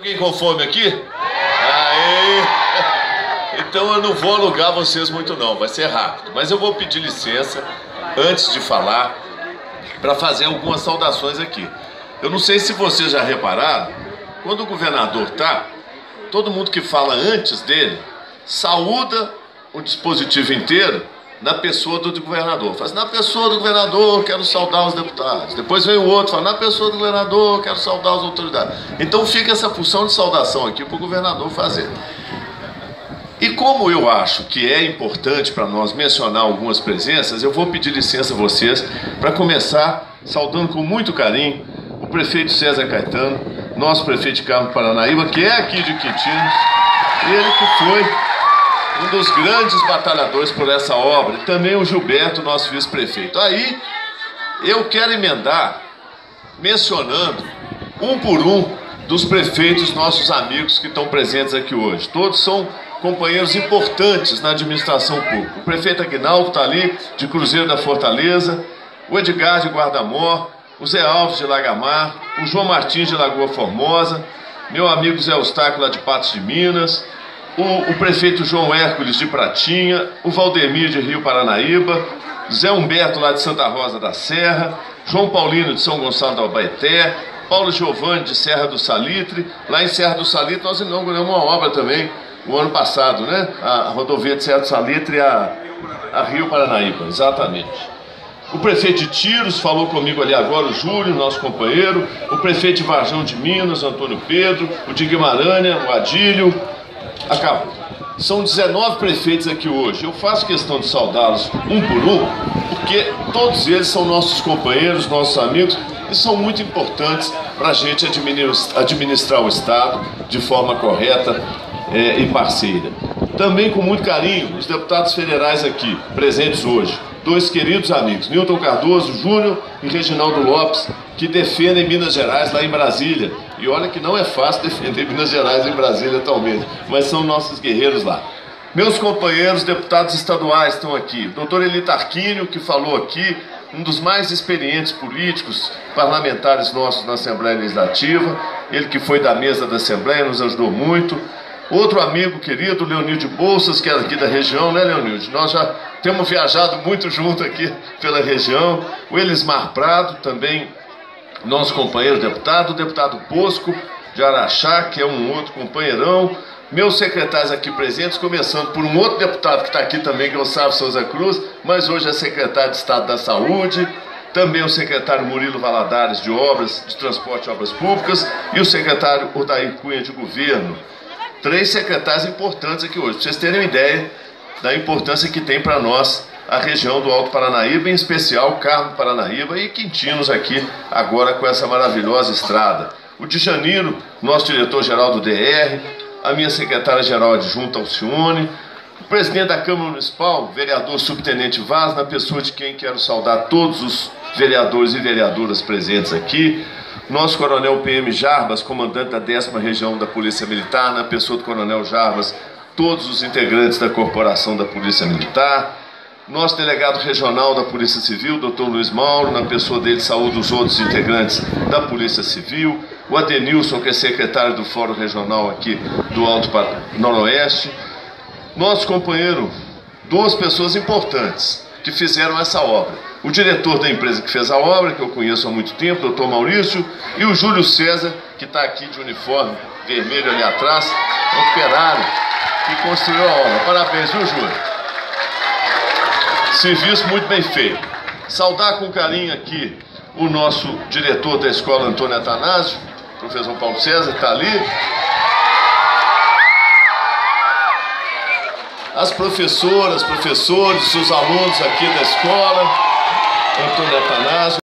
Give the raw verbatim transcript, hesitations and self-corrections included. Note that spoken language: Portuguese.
Alguém com fome aqui? Aê! Então eu não vou alugar vocês muito não, vai ser rápido. Mas eu vou pedir licença, antes de falar, para fazer algumas saudações aqui. Eu não sei se vocês já repararam, quando o governador tá, todo mundo que fala antes dele, saúda o dispositivo inteiro na pessoa do governador. Fala assim, na pessoa do governador, quero saudar os deputados. Depois vem o outro, fala, na pessoa do governador, quero saudar as autoridades. Então fica essa função de saudação aqui para o governador fazer. E como eu acho que é importante para nós mencionar algumas presenças, eu vou pedir licença a vocês para começar saudando com muito carinho o prefeito César Caetano, nosso prefeito de Carmo Paranaíba, que é aqui de Quintinos, ele que foi um dos grandes batalhadores por essa obra, e também o Gilberto, nosso vice-prefeito. Aí, eu quero emendar, mencionando, um por um, dos prefeitos, nossos amigos que estão presentes aqui hoje. Todos são companheiros importantes na administração pública. O prefeito Aguinaldo está ali, de Cruzeiro da Fortaleza, o Edgar de Guardamor, o Zé Alves de Lagamar, o João Martins de Lagoa Formosa, meu amigo Zé Eustáquio lá de Patos de Minas, O, o prefeito João Hércules de Pratinha, o Valdemir de Rio Paranaíba, Zé Humberto lá de Santa Rosa da Serra, João Paulino de São Gonçalo do Abaeté, Paulo Giovanni de Serra do Salitre. Lá em Serra do Salitre nós inauguramos uma obra também, o ano passado, né? A rodovia de Serra do Salitre a, a Rio Paranaíba, exatamente. O prefeito de Tiros falou comigo ali agora, o Júlio, nosso companheiro, o prefeito de Varjão de Minas, Antônio Pedro, o de Guimarães, o Adílio. Acabou. São dezenove prefeitos aqui hoje. Eu faço questão de saudá-los um por um, porque todos eles são nossos companheiros, nossos amigos, e são muito importantes para a gente administrar o Estado de forma correta é, e parceira. Também com muito carinho, os deputados federais aqui, presentes hoje. Dois queridos amigos, Nilton Cardoso Júnior e Reginaldo Lopes, que defendem Minas Gerais lá em Brasília. E olha que não é fácil defender Minas Gerais em Brasília atualmente, mas são nossos guerreiros lá. Meus companheiros deputados estaduais estão aqui. doutor Eli Tarquínio, que falou aqui, um dos mais experientes políticos parlamentares nossos na Assembleia Legislativa, ele que foi da mesa da Assembleia, nos ajudou muito. Outro amigo querido, Leonilde Bolsas, que é aqui da região, né, Leonilde? Nós já temos viajado muito junto aqui pela região. O Elismar Prado, também nosso companheiro deputado. O deputado Bosco de Araxá, que é um outro companheirão. Meus secretários aqui presentes, começando por um outro deputado que está aqui também, que é o Sávio Souza Cruz, mas hoje é secretário de Estado da Saúde. Também o secretário Murilo Valadares de Obras, de Transporte e Obras Públicas. E o secretário Odair Cunha de Governo. Três secretários importantes aqui hoje, para vocês terem uma ideia da importância que tem para nós a região do Alto Paranaíba, em especial Carmo Paranaíba e Quintinos aqui, agora com essa maravilhosa estrada. O Djaniro, nosso diretor-geral do D R, a minha secretária-geral adjunta Alcione, o presidente da Câmara Municipal, vereador subtenente Vaz, na pessoa de quem quero saudar todos os vereadores e vereadoras presentes aqui, nosso coronel P M Jarbas, comandante da décima Região da Polícia Militar, na pessoa do coronel Jarbas, todos os integrantes da Corporação da Polícia Militar, nosso delegado regional da Polícia Civil, doutor Luiz Mauro, na pessoa dele, saúde os outros integrantes da Polícia Civil, o Adenilson, que é secretário do Fórum Regional aqui do Alto Noroeste, nosso companheiro, duas pessoas importantes que fizeram essa obra. O diretor da empresa que fez a obra, que eu conheço há muito tempo, doutor Maurício, e o Júlio César, que está aqui de uniforme vermelho ali atrás, operário, que construiu a obra. Parabéns, viu, Júlio? Serviço muito bem feito. Saudar com carinho aqui o nosso diretor da escola, Antônio Atanásio, professor Paulo César, que está ali. As professoras, professores, os alunos aqui da escola, Antônio Atanásio.